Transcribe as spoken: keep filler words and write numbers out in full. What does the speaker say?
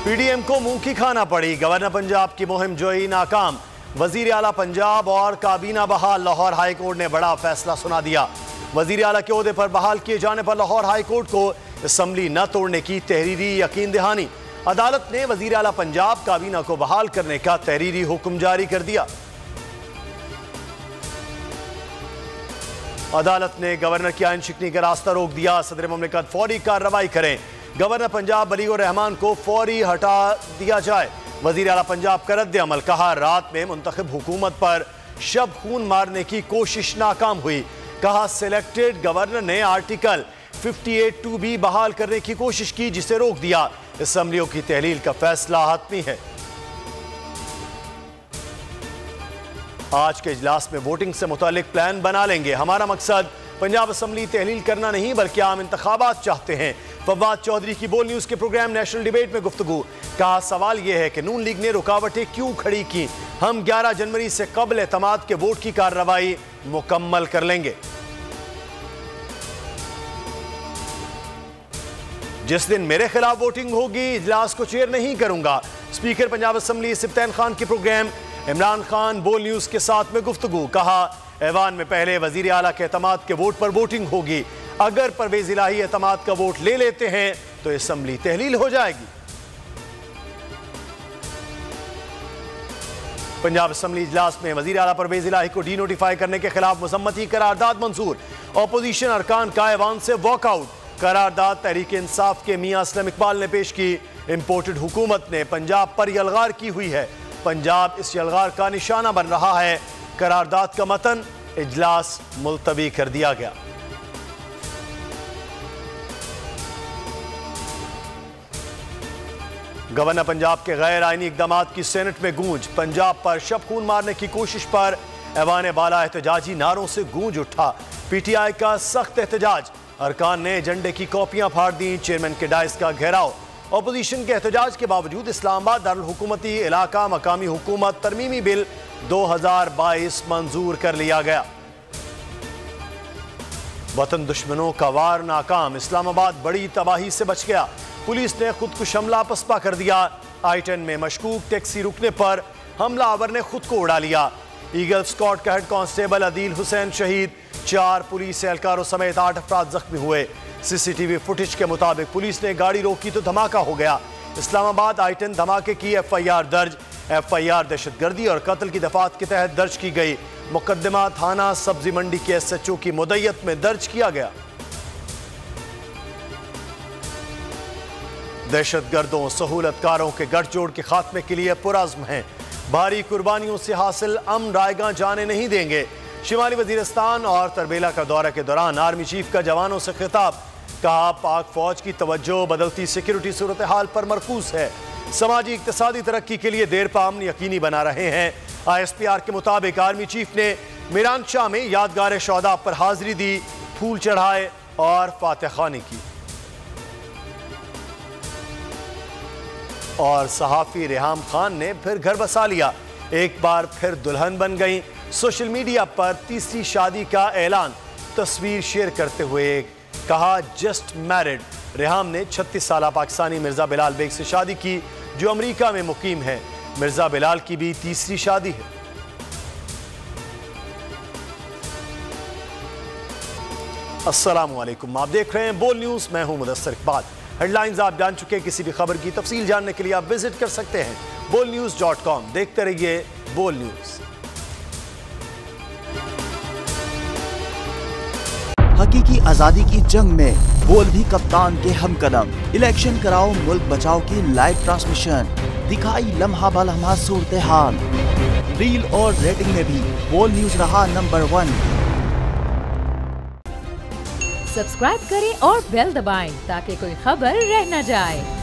PDM को मुंह की खाना पड़ी। गवर्नर पंजाब की मुहिम जोई नाकाम। वजीर आला पंजाब और काबीना बहाल। लाहौर हाई कोर्ट ने बड़ा फैसला सुना दिया। वजीर आला के ओहदे पर बहाल किए जाने पर लाहौर हाई कोर्ट को असम्बली न तोड़ने की तहरीरी यकीन दहानी। अदालत ने वजीर आला पंजाब काबीना को बहाल करने का तहरीरी हुक्म जारी कर दिया। अदालत ने गवर्नर की आइन शिकनी का रास्ता रोक दिया। सदर मुमलिकत फौरी कार्रवाई करें। गवर्नर पंजाब बलीगुर रहमान को फौरी हटा दिया जाए। वजीर आला पंजाब का रद्द अमल। कहा रात में मुंतखब हुकूमत पर शब खून मारने की कोशिश नाकाम हुई। कहा सिलेक्टेड गवर्नर ने आर्टिकल अट्ठावन टू बी बहाल करने की कोशिश की जिसे रोक दिया। असम्बलियों की तहलील का फैसला हतमी है। आज के इजलास में वोटिंग से मुतालिक प्लान बना लेंगे। हमारा मकसद पंजाब असम्बली तहलील करना नहीं बल्कि आम इंतखाबात चाहते हैं। फवाद चौधरी की बोल न्यूज के प्रोग्राम नेशनल डिबेट में गुफ्तगू। कहा सवाल यह है कि नून लीग ने रुकावटें क्यों खड़ी की। हम ग्यारह जनवरी से कबल एतमाद के वोट की कार्रवाई मुकम्मल कर लेंगे। जिस दिन मेरे खिलाफ वोटिंग होगी इजलास को चेयर नहीं करूंगा। स्पीकर पंजाब असम्बली सिब्तैन खान के प्रोग्राम इमरान खान बोल न्यूज के साथ में गुफ्तगू। कहा ऐवान में पहले वजीर आला के एतमाद के वोट पर वोटिंग होगी। अगर परवेज इलाही एतमाद का वोट ले लेते हैं तो असम्बली तहलील हो जाएगी। पंजाब असम्बली इजलास में वजीर आला परवेज इलाही को डी नोटिफाई करने के खिलाफ मुसम्मती करारदाद मंजूर। ऑपोजिशन अरकान का ऐवान से वॉकआउट। करारदाद तहरीक इंसाफ के मियां असलम इकबाल ने पेश की। इंपोर्टेड हुकूमत ने पंजाब पर यलगार की हुई है। पंजाब इस यलगार का निशाना बन रहा है। करारदाद का मतन इजलास मुलतवी कर दिया गया। गवर्नर पंजाब के गैर आईनी इकदाम की सेनेट में गूंज। पंजाब पर शब खून मारने की कोशिश पर ऐवान बाला एहतजाजी नारों से गूंज उठा। पीटीआई का सख्त एहतजाज। अरकान ने एजेंडे की कॉपियां फाड़ दी। चेयरमैन के डाइस का घेराव। अपोजिशन के एहतजाज के बावजूद इस्लामाबाद दारुल हुकूमती इलाका मकामी हुकूमत तरमीमी बिल दो हजार बाईस मंजूर कर लिया गया। वतन दुश्मनों का वार नाकाम। इस्लामाबाद बड़ी तबाही से बच गया। पुलिस ने खुदकुश हमला पसपा कर दिया। आई टेन में मशकूक टैक्सी रुकने पर हमलावर ने खुद को उड़ा लिया। ईगल स्क्वाड का हेड कांस्टेबल अदील हुसैन शहीद। चार पुलिस एहलकारों समेत आठ अफराद जख्मी हुए। सीसीटीवी फुटेज के मुताबिक पुलिस ने गाड़ी रोकी तो धमाका हो गया। इस्लामाबाद आई टेन धमाके की एफ आई आर दर्ज। एफ आई आर दहशतगर्दी और कत्ल की दफात के तहत दर्ज की गई। मुकदमा थाना सब्जी मंडी के एस एच ओ की मुद्दत में दर्ज किया गया। दहशतगर्दों सहूलतकारों के गठजोड़ के खात्मे के लिए पुरज़्म हैं। भारी कुर्बानियों से हासिल अमन रायगा जाने नहीं देंगे। शिमाली वजीरिस्तान और तरबेला का दौरे के दौरान आर्मी चीफ का जवानों से खिताब। कहा पाक फौज की तवज्जो बदलती सिक्योरिटी सूरत हाल पर मरकूज है। समाजी इक्तिसादी तरक्की के लिए देर पा अमन यकीनी बना रहे हैं। आई एस पी आर के मुताबिक आर्मी चीफ ने मीरान शाह में यादगार शोहदा पर हाजिरी दी, फूल चढ़ाए और फातिह खानी की। और सहाफी रेहाम खान ने फिर घर बसा लिया। एक बार फिर दुल्हन बन गई। सोशल मीडिया पर तीसरी शादी का ऐलान। तस्वीर शेयर करते हुए कहा जस्ट मैरिड। रेहाम ने छत्तीस साल पाकिस्तानी मिर्जा बिलाल बेग से शादी की जो अमेरिका में मुकीम है। मिर्जा बिलाल की भी तीसरी शादी है। अस्सलाम वालेकुम, आप देख रहे हैं बोल न्यूज। मैं हूं मुदस्सर इकबाल। हेडलाइंस आप जान चुके हैं। किसी भी खबर की तफसील जानने के लिए आप विजिट कर सकते हैं बोल न्यूज डॉट कॉम। देखते रहिए बोल न्यूज। हकीकी आजादी की जंग में बोल भी कप्तान के हमकदम। इलेक्शन कराओ मुल्क बचाओ की लाइव ट्रांसमिशन। दिखाई लम्हा बा लम्हा सूरत हाल। रील और रेटिंग में भी बोल न्यूज रहा नंबर वन। सब्सक्राइब करें और बेल दबाएं ताकि कोई खबर रह न जाए।